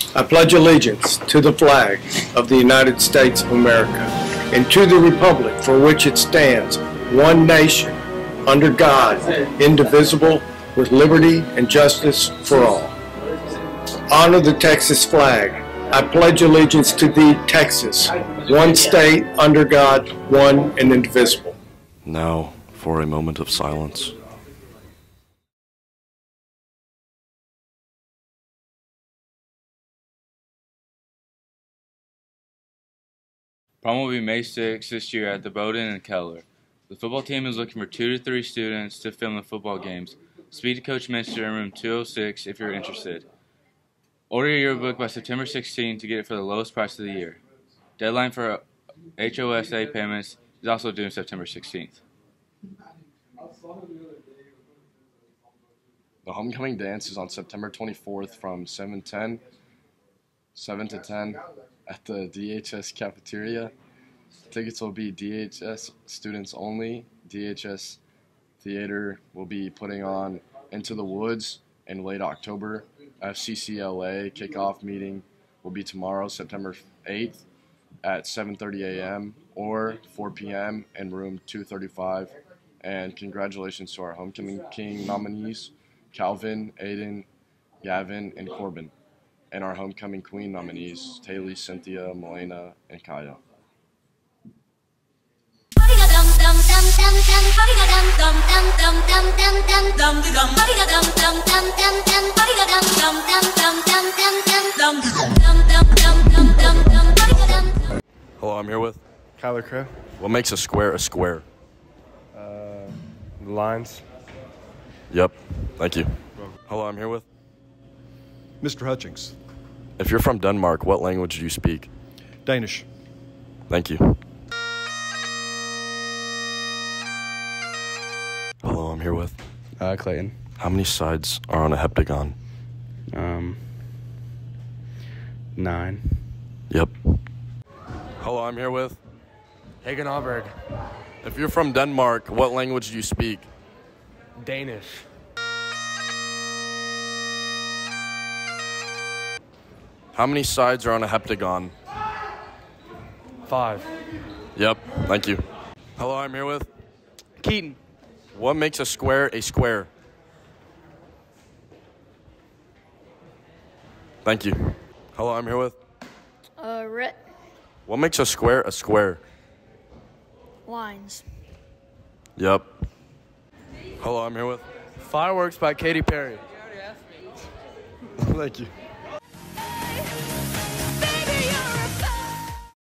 I pledge allegiance to the flag of the United States of America and to the republic for which it stands, one nation, under God, indivisible, with liberty and justice for all. Honor the Texas flag. I pledge allegiance to thee, Texas, one state, under God, one and indivisible. Now, for a moment of silence. Prom will be May 6th this year at the Bowdoin and Keller. The football team is looking for 2 to 3 students to film the football games. Speak to Coach Minster in room 206 if you're interested. Order your yearbook by September 16 to get it for the lowest price of the year. Deadline for HOSA payments is also due September 16th. The homecoming dance is on September 24th from 7 to 10 at the DHS cafeteria. Tickets will be DHS students only. DHS Theater will be putting on Into the Woods in late October. FCCLA kickoff meeting will be tomorrow, September 8th at 7:30 a.m. or 4 p.m. in room 235. And congratulations to our Homecoming King nominees, Calvin, Aiden, Gavin, and Corbin. And our Homecoming Queen nominees, Taylor, Cynthia, Melena, and Kaya. Hello, I'm here with Kyler Crow. What makes a square a square? Lines. Yep, thank you. Hello, I'm here with Mr. Hutchings. If you're from Denmark, what language do you speak? Danish. Thank you. Hello, I'm here with Clayton. How many sides are on a heptagon? 9. Yep. Hello, I'm here with Hagen Ahlberg. If you're from Denmark, what language do you speak? Danish. How many sides are on a heptagon? 5. Yep, thank you. Hello, I'm here with Keaton. What makes a square a square? Thank you. Hello, I'm here with Rhett. What makes a square a square? Lines. Yep. Hello, I'm here with Fireworks by Katy Perry. Thank you.